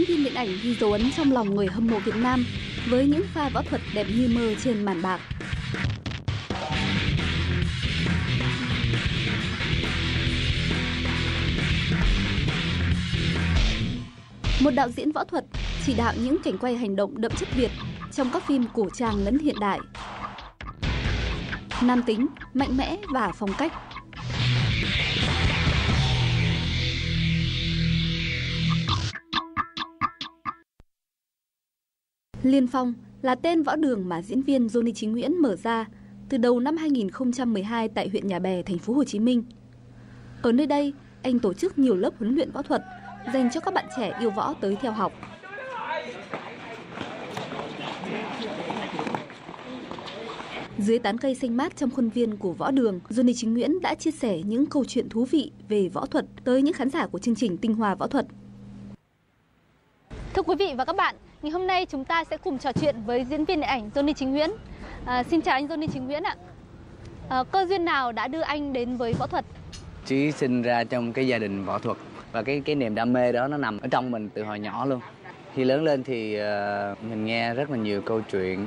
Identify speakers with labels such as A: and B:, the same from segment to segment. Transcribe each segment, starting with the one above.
A: viên điện ảnh ghi dấu ấn trong lòng người hâm mộ Việt Nam với những pha võ thuật đẹp như mơ trên màn bạc. Một đạo diễn võ thuật chỉ đạo những cảnh quay hành động đậm chất Việt trong các phim cổ trang lẫn hiện đại. Nam tính, mạnh mẽ và phong cách. Liên Phong là tên võ đường mà diễn viên Johnny Chí Nguyễn mở ra từ đầu năm 2012 tại huyện Nhà Bè, thành phố Hồ Chí Minh. Ở nơi đây, anh tổ chức nhiều lớp huấn luyện võ thuật dành cho các bạn trẻ yêu võ tới theo học. Dưới tán cây xanh mát trong khuôn viên của võ đường, Johnny Chí Nguyễn đã chia sẻ những câu chuyện thú vị về võ thuật tới những khán giả của chương trình Tinh Hoa Võ thuật.
B: Thưa quý vị và các bạn, ngày hôm nay chúng ta sẽ cùng trò chuyện với diễn viên điện ảnh Johnny Chí Nguyễn. Xin chào anh Johnny Chí Nguyễn ạ. Cơ duyên nào đã đưa anh đến với võ thuật?
C: Chí sinh ra trong cái gia đình võ thuật và cái niềm đam mê đó nó nằm ở trong mình từ hồi nhỏ luôn. Khi lớn lên thì mình nghe rất là nhiều câu chuyện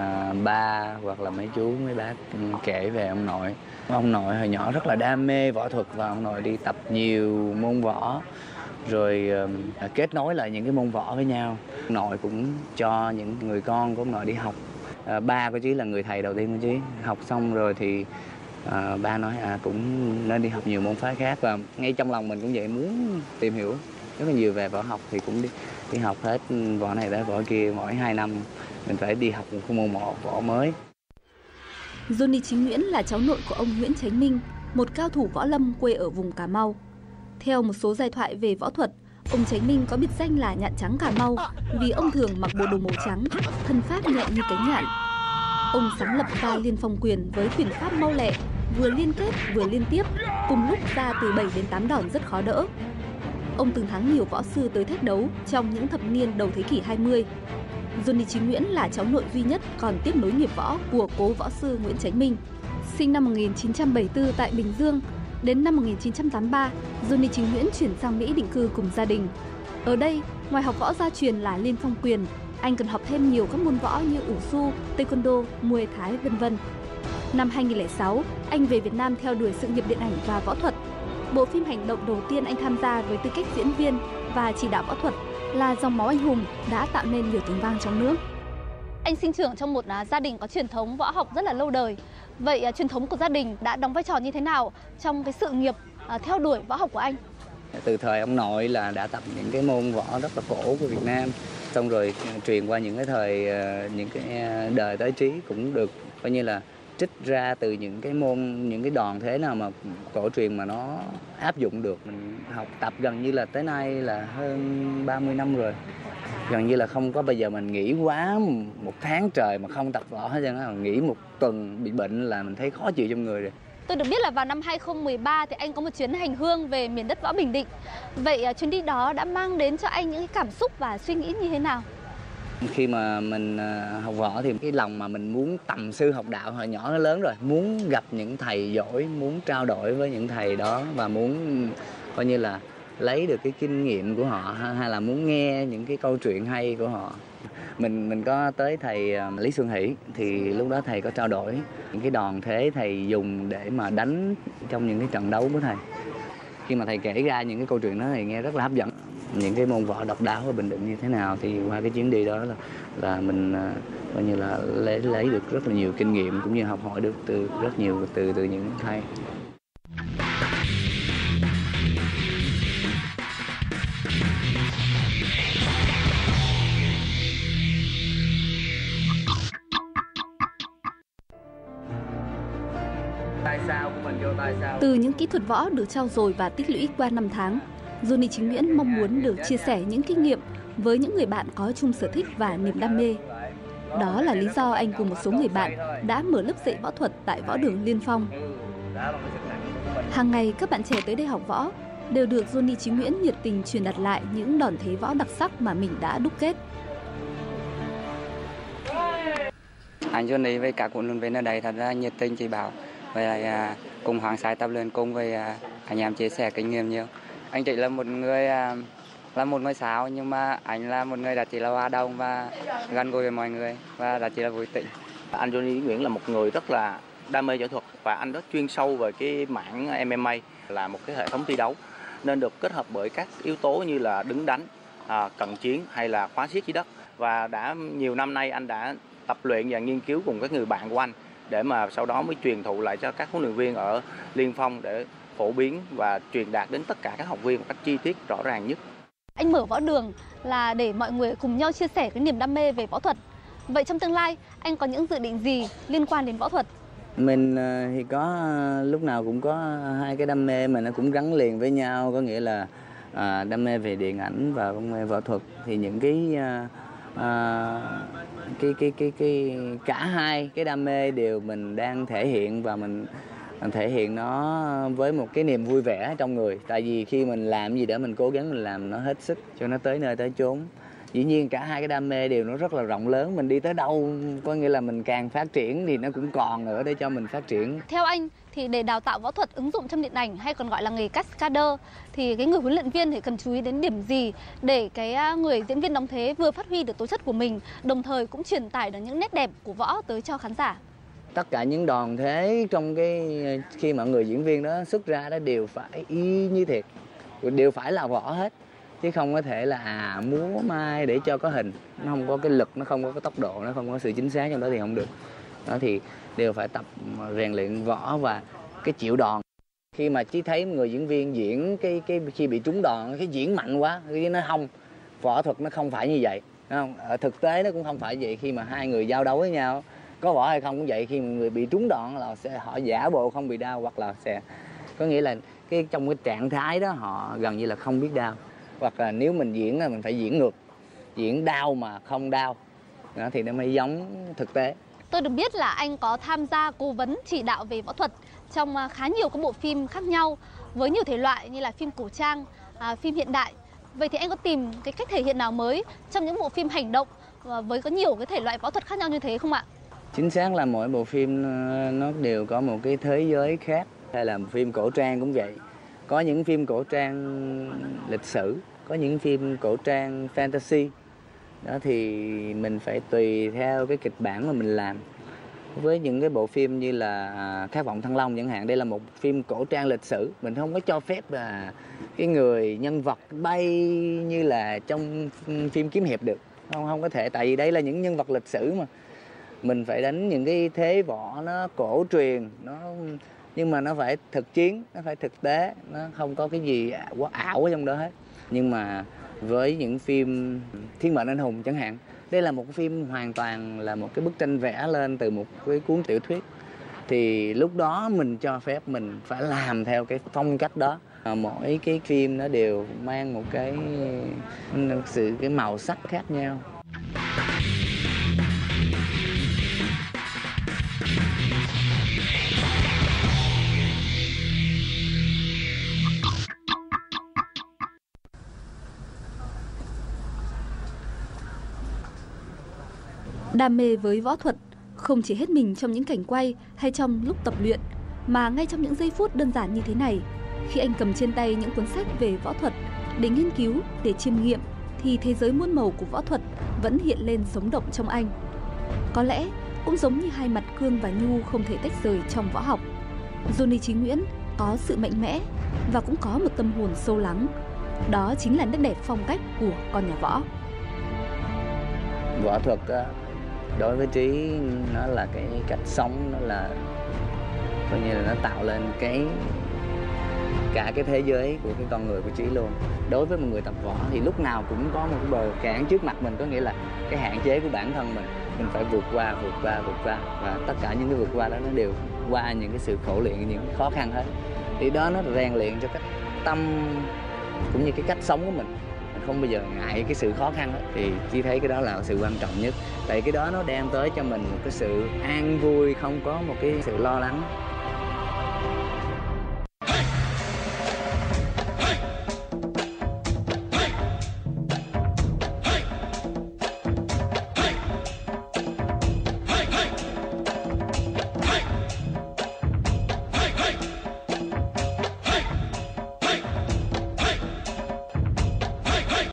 C: ba hoặc là mấy chú mấy bác kể về ông nội. Ông nội hồi nhỏ rất là đam mê võ thuật và ông nội đi tập nhiều môn võ rồi kết nối lại những cái môn võ với nhau. Ông nội cũng cho những người con của ông nội đi học. Ba của Chí là người thầy đầu tiên của Chí. Học xong rồi thì ba nói cũng nên đi học nhiều môn phái khác, và ngay trong lòng mình cũng vậy, muốn tìm hiểu rất là nhiều về võ học thì cũng đi học hết võ này tới võ kia, mỗi 2 năm mình phải đi học một môn võ mới.
A: Johnny Chí Nguyễn là cháu nội của ông Nguyễn Chánh Minh, một cao thủ võ lâm quê ở vùng Cà Mau. Theo một số giai thoại về võ thuật, ông Chánh Minh có biệt danh là Nhạn Trắng Cà Mau vì ông thường mặc bộ đồ màu trắng, thân pháp nhẹ như cánh nhạn. Ông sáng lập ra Liên Phong quyền với quyền pháp mau lẹ, vừa liên kết vừa liên tiếp, cùng lúc ra từ 7 đến 8 đòn rất khó đỡ. Ông từng thắng nhiều võ sư tới thách đấu trong những thập niên đầu thế kỷ 20. Johnny Chí Nguyễn là cháu nội duy nhất còn tiếp nối nghiệp võ của cố võ sư Nguyễn Chánh Minh. Sinh năm 1974 tại Bình Dương, đến năm 1983, Johnny Chí Nguyễn chuyển sang Mỹ định cư cùng gia đình. Ở đây, ngoài học võ gia truyền là Liên Phong quyền, anh còn học thêm nhiều các môn võ như ủ su, taekwondo, muay thái, v.v. Năm 2006, anh về Việt Nam theo đuổi sự nghiệp điện ảnh và võ thuật. Bộ phim hành động đầu tiên anh tham gia với tư cách diễn viên và chỉ đạo võ thuật là Dòng máu anh hùng đã tạo nên nhiều tiếng vang trong nước.
B: Anh sinh trưởng trong một gia đình có truyền thống võ học rất là lâu đời. Vậy truyền thống của gia đình đã đóng vai trò như thế nào trong cái sự nghiệp theo đuổi võ học của anh?
C: Từ thời ông nội là đã tập những cái môn võ rất là cổ của Việt Nam, xong rồi truyền qua những cái thời những cái đời tới Chí cũng được coi như là trích ra từ những cái môn, những cái đòn thế nào mà cổ truyền mà nó áp dụng được. Mình học tập gần như là tới nay là hơn 30 năm rồi. Gần như là không có bây giờ mình nghỉ quá 1 tháng trời mà không tập võ hết trơn, nghỉ 1 tuần bị bệnh là mình thấy khó chịu trong người rồi.
B: Tôi được biết là vào năm 2013 thì anh có một chuyến hành hương về miền đất võ Bình Định. Vậy chuyến đi đó đã mang đến cho anh những cái cảm xúc và suy nghĩ như thế nào?
C: Khi mà mình học võ thì cái lòng mà mình muốn tầm sư học đạo hồi nhỏ nó lớn rồi, muốn gặp những thầy giỏi, muốn trao đổi với những thầy đó và muốn coi như là lấy được cái kinh nghiệm của họ, hay là muốn nghe những cái câu chuyện hay của họ. Mình có tới thầy Lý Xuân Hỷ thì lúc đó thầy có trao đổi những cái đòn thế thầy dùng để mà đánh trong những cái trận đấu của thầy. Khi mà thầy kể ra những cái câu chuyện đó thì nghe rất là hấp dẫn. Những cái môn võ độc đáo ở Bình Định như thế nào thì qua cái chuyến đi đó là mình coi như là lấy được rất là nhiều kinh nghiệm, cũng như học hỏi được rất nhiều từ những thầy.
A: Từ những kỹ thuật võ được trau dồi và tích lũy qua năm tháng, Johnny Chí Nguyễn mong muốn được chia sẻ những kinh nghiệm với những người bạn có chung sở thích và niềm đam mê. Đó là lý do anh cùng một số người bạn đã mở lớp dạy võ thuật tại võ đường Liên Phong. Hàng ngày các bạn trẻ tới đây học võ đều được Johnny Chí Nguyễn nhiệt tình truyền đạt lại những đòn thế võ đặc sắc mà mình đã đúc kết.
D: Anh Johnny với các huấn luyện viên ở đây thật ra nhiệt tình chỉ bảo, với lại cùng Hoàng Sai tập luyện cùng với anh em chia sẻ kinh nghiệm nhiều. Anh chỉ là một người là một ngôi sao, nhưng mà anh là một người đã chỉ là hòa đồng và gần gũi với mọi người và đã chỉ là vui tính.
E: Anh Johnny Chí Nguyễn là một người rất là đam mê võ thuật và anh rất chuyên sâu về cái mảng MMA, là một cái hệ thống thi đấu nên được kết hợp bởi các yếu tố như là đứng đánh, cận chiến hay là khóa xiết dưới đất. Và đã nhiều năm nay anh đã tập luyện và nghiên cứu cùng các người bạn của anh để mà sau đó mới truyền thụ lại cho các huấn luyện viên ở Liên Phong để phổ biến và truyền đạt đến tất cả các học viên một cách chi tiết rõ ràng nhất.
B: Anh mở võ đường là để mọi người cùng nhau chia sẻ cái niềm đam mê về võ thuật. Vậy trong tương lai anh có những dự định gì liên quan đến võ thuật?
C: Mình thì có lúc nào cũng có hai cái đam mê mà nó cũng gắn liền với nhau, có nghĩa là đam mê về điện ảnh và đam mê võ thuật. Thì những cả hai cái đam mê đều mình đang thể hiện, và mình thể hiện nó với một cái niềm vui vẻ trong người. Tại vì khi mình làm gì đó mình cố gắng mình làm nó hết sức cho nó tới nơi tới chốn. Dĩ nhiên cả hai cái đam mê đều nó rất là rộng lớn, mình đi tới đâu có nghĩa là mình càng phát triển thì nó cũng còn nữa để cho mình phát triển.
B: Theo anh thì để đào tạo võ thuật ứng dụng trong điện ảnh hay còn gọi là nghề cascader thì cái người huấn luyện viên thì cần chú ý đến điểm gì để cái người diễn viên đóng thế vừa phát huy được tố chất của mình, đồng thời cũng truyền tải được những nét đẹp của võ tới cho khán giả?
C: Tất cả những đòn thế trong khi mà người diễn viên đó xuất ra đó đều phải y như thiệt, đều phải là võ hết, chứ không có thể là múa mai để cho có hình, nó không có cái lực, nó không có cái tốc độ, nó không có sự chính xác trong đó thì không được. Đó thì đều phải tập rèn luyện võ và cái chịu đòn. Khi mà chỉ thấy người diễn viên diễn cái khi bị trúng đòn cái diễn mạnh quá, cái nó không, võ thuật nó không phải như vậy, đúng không? Ở thực tế nó cũng không phải vậy. Khi mà hai người giao đấu với nhau có võ hay không cũng vậy, khi mà người bị trúng đòn là họ giả bộ không bị đau, hoặc là có nghĩa là trong cái trạng thái đó họ gần như là không biết đau, hoặc là nếu mình diễn là mình phải diễn ngược, diễn đau mà không đau, đó thì nó mới giống thực tế.
B: Tôi được biết là anh có tham gia cố vấn chỉ đạo về võ thuật trong khá nhiều các bộ phim khác nhau với nhiều thể loại như là phim cổ trang, phim hiện đại. Vậy thì anh có tìm cái cách thể hiện nào mới trong những bộ phim hành động với có nhiều cái thể loại võ thuật khác nhau như thế không ạ?
C: Chính xác là mỗi bộ phim nó đều có một cái thế giới khác. Hay là phim cổ trang cũng vậy. Có những phim cổ trang lịch sử, có những phim cổ trang fantasy. Đó thì mình phải tùy theo cái kịch bản mà mình làm. Với những cái bộ phim như là Khát vọng Thăng Long chẳng hạn, đây là một phim cổ trang lịch sử, mình không có cho phép là cái người nhân vật bay như là trong phim kiếm hiệp được, không có thể, tại vì đây là những nhân vật lịch sử mà mình phải đánh những cái thế võ nó cổ truyền, nhưng mà nó phải thực chiến, nó phải thực tế, nó không có cái gì quá ảo ở trong đó hết. Nhưng mà với những phim Thiên mệnh anh hùng chẳng hạn, đây là một phim hoàn toàn là một cái bức tranh vẽ lên từ một cái cuốn tiểu thuyết, thì lúc đó mình cho phép mình phải làm theo cái phong cách đó. Mỗi cái phim nó đều mang một cái màu sắc khác nhau.
A: Đam mê với võ thuật không chỉ hết mình trong những cảnh quay hay trong lúc tập luyện, mà ngay trong những giây phút đơn giản như thế này, khi anh cầm trên tay những cuốn sách về võ thuật để nghiên cứu, để chiêm nghiệm, thì thế giới muôn màu của võ thuật vẫn hiện lên sống động trong anh. Có lẽ cũng giống như hai mặt cương và nhu không thể tách rời trong võ học, Johnny Chí Nguyễn có sự mạnh mẽ và cũng có một tâm hồn sâu lắng. Đó chính là nét đẹp phong cách của con nhà võ.
C: Võ thuật đối với Trí nó là cái cách sống, nó là coi như là nó tạo lên cả cái thế giới của cái con người của Trí luôn. Đối với một người tập võ thì lúc nào cũng có một cái bờ cản trước mặt mình, có nghĩa là cái hạn chế của bản thân mình phải vượt qua, và tất cả những cái vượt qua đó nó đều qua những cái sự khổ luyện, những cái khó khăn hết. Thì đó nó rèn luyện cho cái tâm cũng như cái cách sống của mình không bao giờ ngại cái sự khó khăn đó. Thì Chí thấy cái đó là sự quan trọng nhất, tại cái đó nó đem tới cho mình một cái sự an vui, không có một cái sự lo lắng.